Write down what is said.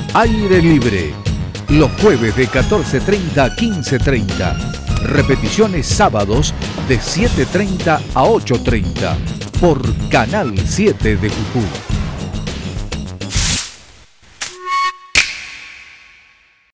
Aire Libre, los jueves de 14:30 a 15:30. Repeticiones sábados de 7:30 a 8:30 por Canal 7 de Jujuy.